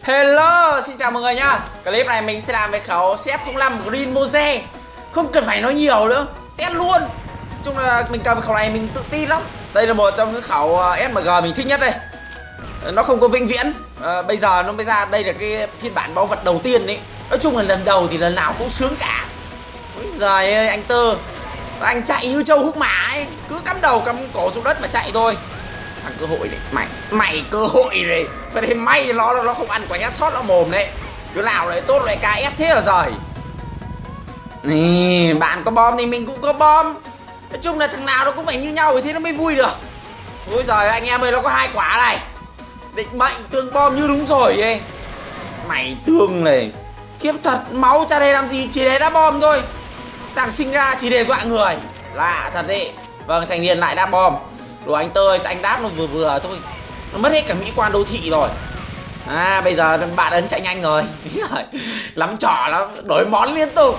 Hello, xin chào mọi người nhá. Clip này mình sẽ làm về khẩu CF05 Green Moze. Không cần phải nói nhiều nữa, test luôn. Chung là mình cầm khẩu này mình tự tin lắm. Đây là một trong những khẩu SMG mình thích nhất đây. Nó không có vĩnh viễn. Bây giờ nó mới ra, đây là cái phiên bản báu vật đầu tiên đấy. Nói chung là lần đầu thì lần nào cũng sướng cả. Ôi giời ơi anh Tơ, anh chạy như trâu hút mã ấy, cứ cắm đầu cắm cổ xuống đất mà chạy thôi. Thằng cơ hội đấy, mày cơ hội này phải để may nó không ăn quả headshot nó mồm đấy. Đứa nào đấy tốt lại KF thế ở rồi. Nè, bạn có bom thì mình cũng có bom. Nói chung là thằng nào nó cũng phải như nhau thì thế nó mới vui được. Ôi giời anh em ơi, nó có 2 quả này. Định mệnh tương bom như đúng rồi ấy. Mày tương này khiếp thật, máu cha đây làm gì, chỉ để đá bom thôi. Thằng sinh ra chỉ để dọa người, lạ thật đấy. Vâng, thành niên lại đá bom. Đồ anh Tơ ơi, anh đáp nó vừa vừa thôi, nó mất hết cả mỹ quan đô thị rồi. Bây giờ bạn ấn chạy nhanh rồi. Lắm trò lắm, đổi món liên tục.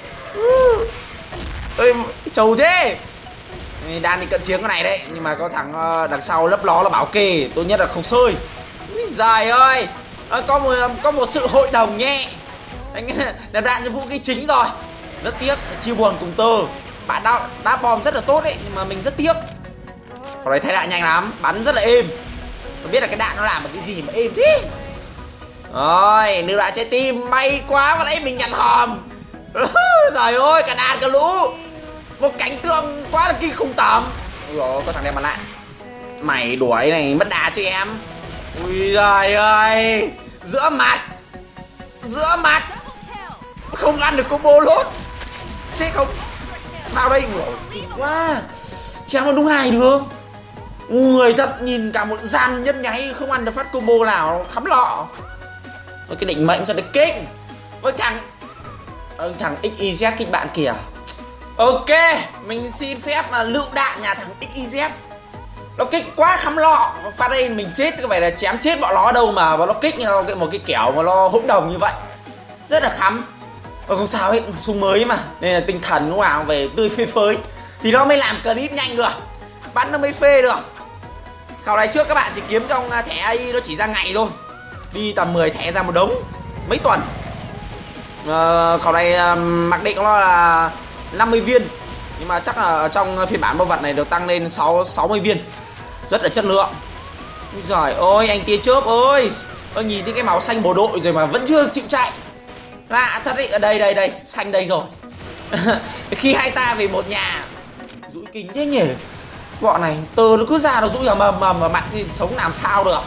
Ơi trầu thế. Đang đi cận chiến cái này đấy, nhưng mà có thằng đằng sau lấp ló là bảo kê, tốt nhất là không sơi. Úi giời ơi, có một sự hội đồng nhẹ. Anh nạp đạn cho vũ khí chính rồi. Rất tiếc, chia buồn cùng Tơ. Bạn đá bom rất là tốt đấy, nhưng mà mình rất tiếc. Còn đấy thay đạn nhanh lắm, bắn rất là êm. Không biết là cái đạn nó làm một cái gì mà êm thế. Rồi, lưu lại trái tim, may quá mà nãy mình nhặt hòm. Trời ơi, cả đàn cả lũ. Một cảnh tượng quá là kinh khủng tởm. Ui dồi, có thằng đem mặt lại. Mày đuổi này mất đà cho em. Ui giời ơi, giữa mặt không ăn được combo lốt. Chết không? Vào đây, kinh quá. Chém nó đúng 2 được. Người thật, nhìn cả một gian nhấp nháy không ăn được phát combo nào khắm lọ. Cái định mệnh sao được kích. Ôi thằng XYZ kích bạn kìa. Ok, mình xin phép lựu đạn nhà thằng XYZ. Nó kích quá khắm lọ. Phát đây mình chết, có phải là chém chết bọn nó ở đâu mà nó kích như một cái kẻo mà nó hỗn đồng như vậy. Rất là khắm. Không sao hết, súng mới mà, nên là tinh thần lúc nào về tươi phơi phới thì nó mới làm clip nhanh được, bắn nó mới phê được. Khẩu này trước các bạn chỉ kiếm trong thẻ AI nó chỉ ra ngày thôi, đi tầm 10 thẻ ra một đống mấy tuần. Khẩu này mặc định nó là 50 viên, nhưng mà chắc là trong phiên bản báu vật này được tăng lên 60 viên, rất là chất lượng. Ôi giời ơi anh tia chớp ơi, nhìn thấy cái màu xanh bộ đội rồi mà vẫn chưa chịu chạy. Lạ thật đấy, ở đây xanh đây rồi. Khi hai ta về một nhà rũi kinh thế nhỉ. Bọn này Tơ nó cứ ra nó rũi vào mầm vào mặt thì sống làm sao được.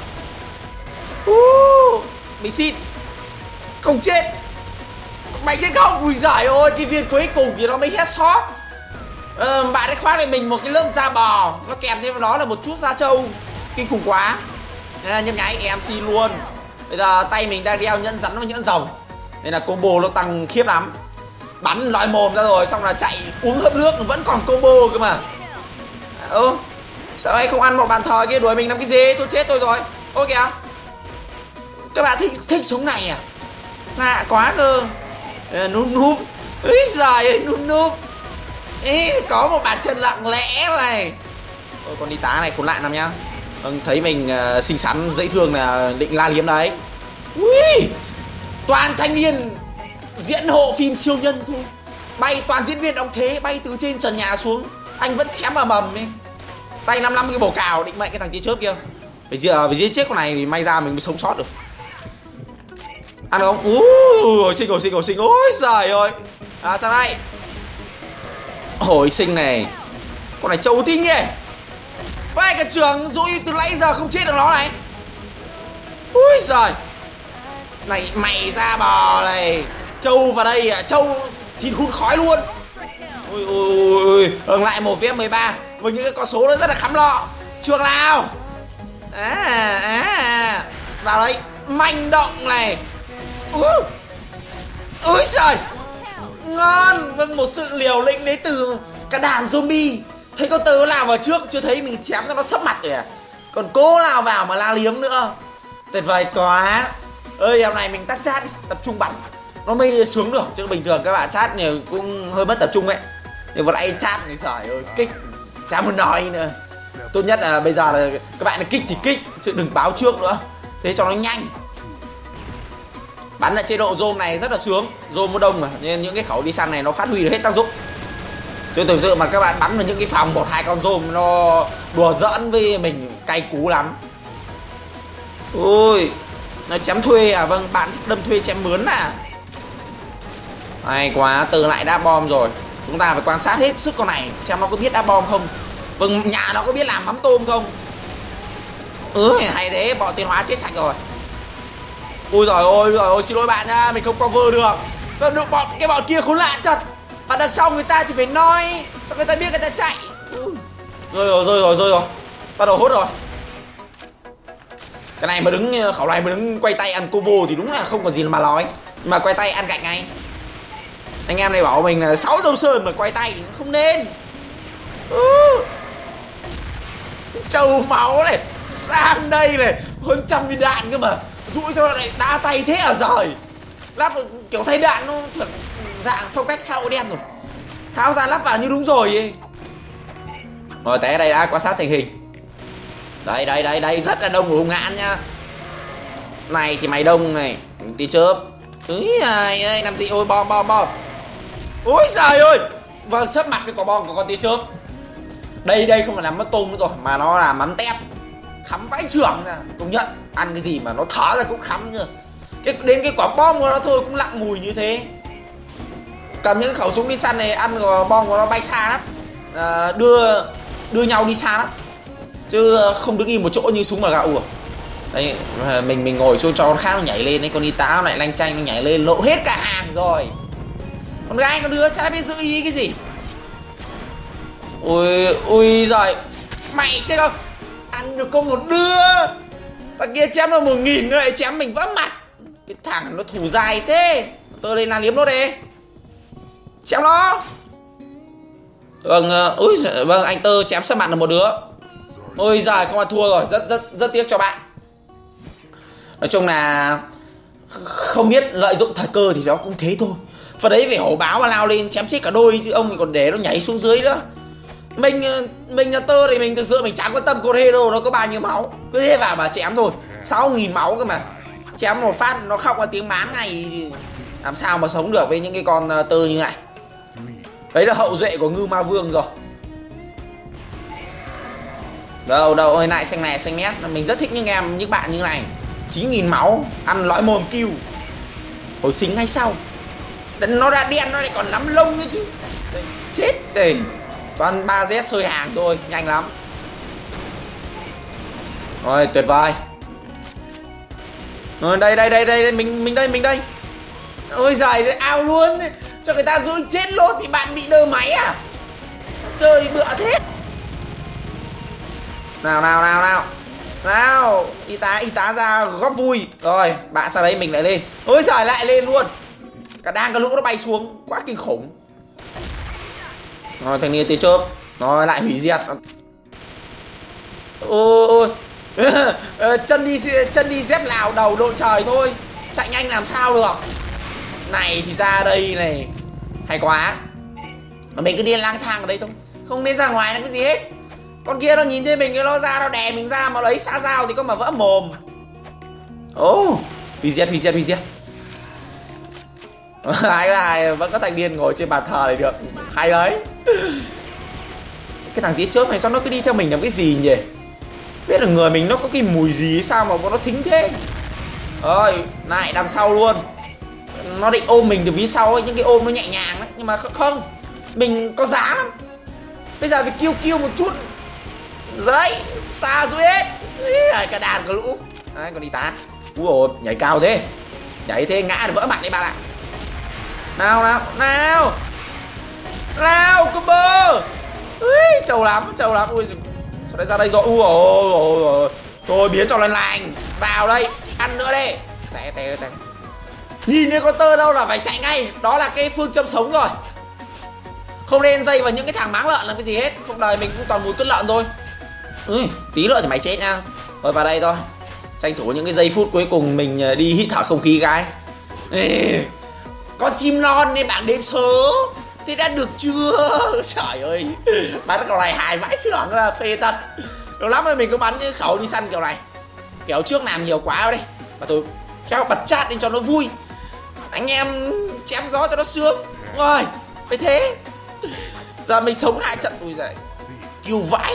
Mình xin không chết. Mày chết không? Ui giời ơi, cái viên cuối cùng thì nó mới headshot. Bạn ấy khoác lên mình một cái lớp da bò, nó kèm thêm đó là một chút da trâu. Kinh khủng quá. Nhấp nháy MC luôn. Bây giờ tay mình đang đeo nhẫn rắn và nhẫn rồng, nên là combo nó tăng khiếp lắm. Bắn lòi mồm ra rồi xong là chạy uống hớp nước vẫn còn combo cơ mà. Sao anh không ăn một bàn thờ kia, đuổi mình làm cái gì? Tôi chết tôi rồi. Ô kìa, các bạn thích súng này à? Lạ quá cơ. Núp. Úi giời ơi, núp. Có một bàn chân lặng lẽ này. Con đi tá này khốn nạn lắm nhá. Thấy mình xinh xắn dễ thương là định la liếm đấy. Ui, toàn thanh niên diễn hộ phim siêu nhân thôi. Bay toàn diễn viên đóng thế, bay từ trên trần nhà xuống, anh vẫn chém vào mầm ấy. Tay 55 cái bổ cào, định mệnh cái thằng tia chớp kia. Phải giết chết con này thì may ra mình mới sống sót được. Ăn không? Xinh. Ôi giời ơi. Sang đây. Ôi xinh này. Con này trâu tinh nhỉ. Vai cả trường rũi từ nãy giờ không chết được nó này. Ui giời. Này mày ra bò này. Trâu vào đây à, trâu thịt hun khói luôn. Ui. Lại 1v13 với những cái con số nó rất là khắm lọ. Chuông nào. Vào đây, manh động này. Ui giời. Ngon. Vâng, một sự liều lĩnh đến từ cả đàn zombie. Thấy con Tơ nào vào trước, chưa thấy mình chém cho nó sấp mặt rồi à. Còn cô nào vào mà la liếm nữa. Tuyệt vời quá. Ơi dạo này mình tắt chat đi, tập trung bắn nó mới sướng được, chứ bình thường các bạn chat nhiều cũng hơi mất tập trung ấy. Nhưng vừa nãy chat thì giời ơi, kích chả muốn nói nữa. Tốt nhất là bây giờ là các bạn kích thì kích, chứ đừng báo trước nữa, thế cho nó nhanh. Bắn ở chế độ zoom này rất là sướng, zoom nó đông mà nên những cái khẩu đi săn này nó phát huy được hết tác dụng. Chứ thực sự mà các bạn bắn vào những cái phòng 1-2 con zoom nó đùa giỡn với mình cay cú lắm. Ui, nó chém thuê à? Vâng, bạn thích đâm thuê chém mướn à? Hay quá, Từ lại đá bom rồi. Chúng ta phải quan sát hết sức con này xem nó có biết đá bom không. Vâng, nhà nó có biết làm mắm tôm không. Hay thế, bọn tiến hóa chết sạch rồi. Ui giời ơi, xin lỗi bạn nha, mình không cover được. Sao được cái bọn kia khốn nạn thật. Và đằng sau người ta thì phải nói cho người ta biết người ta chạy. Rơi rồi. Bắt đầu hốt rồi. Cái này mà đứng, khẩu này mà đứng quay tay ăn combo thì đúng là không có gì mà nói. Nhưng mà quay tay ăn gạch ngay. Anh em này bảo mình là 6 Đông Sơn mà quay tay không nên. Trâu máu này, sang đây này, hơn 100 viên đạn cơ mà. Rũi cho nó lại đá tay thế à giời. Lắp kiểu thay đạn nó kiểu dạng phong cách sau đen rồi. Tháo ra lắp vào như đúng rồi ấy. Rồi té đây đã quan sát tình hình. Đây rất là đông của hung hãn nhá. Này thì mày đông này, tí chớp. Ơi làm gì, ôi bom. Ôi giời ơi. Vâng, sấp mặt cái quả bom của con tí chớp. Đây không phải là mắm tôm nữa rồi mà nó là mắm tép. Khắm vãi trưởng ra, công nhận. Ăn cái gì mà nó thở ra cũng khắm nhờ. Đến cái quả bom của nó thôi cũng lặng mùi như thế. Cầm những khẩu súng đi săn này ăn bom của nó bay xa lắm. Đưa nhau đi xa lắm. Chứ không đứng im một chỗ như súng mà gạo ủa. Đây, mình ngồi xuống cho con khác nó nhảy lên đấy, con y tá lại lanh chanh nó nhảy lên lộ hết cả hàng rồi. Con gái con đứa chả biết giữ ý cái gì. Ui giời. Mày chết không? Ăn được có một đứa. Thằng kia chém nó 1000 nữa lại chém mình vỡ mặt. Cái thằng nó thủ dài thế. Tôi lên là liếm nó đi. Chém nó. Vâng, vâng anh Tơ chém sấp mặt được một đứa. Ôi giời, không ăn thua rồi, rất tiếc cho bạn. Nói chung là không biết lợi dụng thời cơ thì nó cũng thế thôi. Và đấy phải hổ báo mà lao lên chém chết cả đôi chứ ông còn để nó nhảy xuống dưới nữa. Mình là Tơ thì mình thực sự mình chẳng quan tâm con hero nó có bao nhiêu máu. Cứ thế vào mà chém thôi. 6000 máu cơ mà. Chém một phát nó khóc ra tiếng mán ngay. Làm sao mà sống được với những cái con Tơ như này. Đấy là hậu duệ của Ngưu Ma Vương rồi. Đâu ơi, lại xanh này xanh mét. Mình rất thích những bạn như này. 9000 máu, ăn lõi mồm kêu. Hồi sinh ngay sau. Nó đã đen nó lại còn nắm lông nữa chứ. Đấy, chết rồi. Toàn 3Z sơi hàng thôi, nhanh lắm. Rồi, tuyệt vời. Rồi, đây, mình đây. Ôi giời, ao luôn. Cho người ta rũi chết lốt thì bạn bị đơ máy à? Chơi bựa thế. Nào, y tá ra góp vui. Rồi, bạn sau đấy mình lại lên. Ôi giời, lại lên luôn. Cả lũ nó bay xuống, quá kinh khủng. Rồi, thanh niên tí chớp. Rồi, lại hủy diệt. Ôi chân đi dép Lào đầu đội trời thôi. Chạy nhanh làm sao được. Này thì ra đây này. Hay quá. Mình cứ đi lang thang ở đây thôi, không nên ra ngoài làm cái gì hết. Con kia nó nhìn thấy mình nó ra nó đè mình ra mà lấy xã dao thì có mà vỡ mồm. Hủy diệt. Hay vẫn có thanh niên ngồi trên bàn thờ này được. Hay đấy. Cái thằng tí chớp này sao nó cứ đi theo mình làm cái gì nhỉ? Biết là người mình nó có cái mùi gì sao mà nó thính thế. Rồi, lại đằng sau luôn. Nó định ôm mình từ phía sau ấy, những cái ôm nó nhẹ nhàng đấy. Nhưng mà không, mình có giá lắm. Bây giờ phải kêu một chút. Đấy, xa dưới hết. Cả đàn cả lũ. Đấy, còn đi tá. Úi ôi, nhảy cao thế. Nhảy thế ngã thì vỡ mặt đấy bạn ạ. Nào, combo. Ui, trâu lắm. Ui, sao lại ra đây rồi. Ui ôi. Thôi biến cho lành. Vào đây, ăn nữa đi. Té. Nhìn thấy con Tơ đâu là phải chạy ngay. Đó là cái phương châm sống rồi. Không nên dây vào những cái thằng máng lợn làm cái gì hết. Không đời mình cũng toàn mùi cứt lợn thôi. Tí nữa thì mày chết nha. Rồi vào đây thôi. Tranh thủ những cái giây phút cuối cùng mình đi hít thở không khí cái. Con chim non nên bảng đếm số. Thế đã được chưa? Trời ơi. Bắn kiểu này hài vãi trưởng là phê thật. Lâu lắm rồi mình có bắn cái khẩu đi săn kiểu này. Kiểu trước làm nhiều quá ở đây. Mà tôi khéo bật chat lên cho nó vui. Anh em chém gió cho nó sướng. Rồi, phải thế. Giờ mình sống 2 trận. Ui giời, kêu vãi.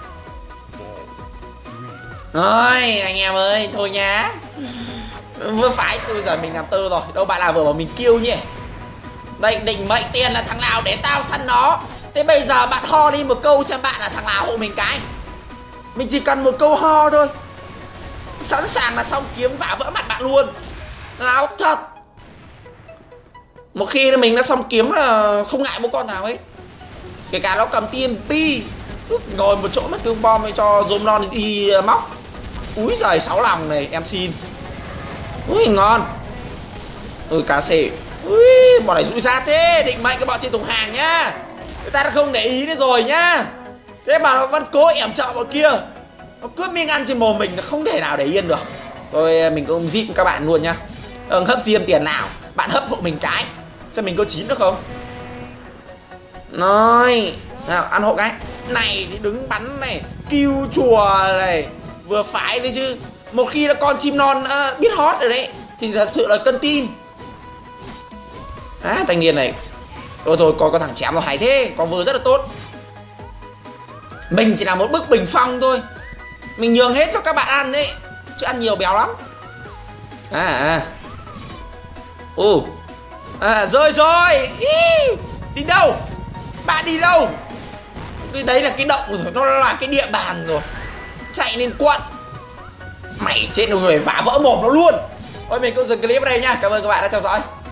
Rồi, anh em ơi, thôi nhá. Vừa phải, ui giời mình làm tơ rồi. Đâu bạn nào vừa bảo mình kêu nhỉ? Đây, định mệnh tiền là thằng nào để tao săn nó. Thế bây giờ bạn ho đi một câu xem bạn là thằng nào hộ mình cái. Mình chỉ cần một câu ho thôi, sẵn sàng là xong kiếm vả vỡ mặt bạn luôn. Láo thật. Một khi mình đã xong kiếm là không ngại bố con nào ấy. Kể cả nó cầm TMP, ngồi một chỗ mà tương bomให้cho zoom non đi móc. Úi giời, 6 lòng này, em xin. Ui ngon. Ui cá xỉ. Ui, bọn này rủi ra thế. Định mệnh cái bọn trên thùng hàng nhá. Người ta đã không để ý nữa rồi nhá. Thế mà nó vẫn cố ẻm trợ bọn kia. Nó cướp miếng ăn trên mồm mình, nó không thể nào để yên được. Thôi mình cũng zip các bạn luôn nhá. Hấp diêm tiền nào, bạn hấp hộ mình cái. Xem mình có chín được không. Rồi, nào ăn hộ cái. Này thì đứng bắn này, kêu chùa này, vừa phải thôi chứ. Một khi là con chim non biết hót rồi đấy thì thật sự là cân tim. Thanh niên này. Ôi thôi, có thằng chém nó hay thế, có vừa rất là tốt. Mình chỉ là một bức bình phong thôi. Mình nhường hết cho các bạn ăn đấy, chứ ăn nhiều béo lắm. Rồi rồi. Đi đâu? Bạn đi đâu? Cái đấy là cái động rồi, nó là cái địa bàn rồi. Chạy lên quận. Mày chết rồi, vả vỡ mồm nó luôn. Thôi mình cũng dừng clip ở đây nha. Cảm ơn các bạn đã theo dõi.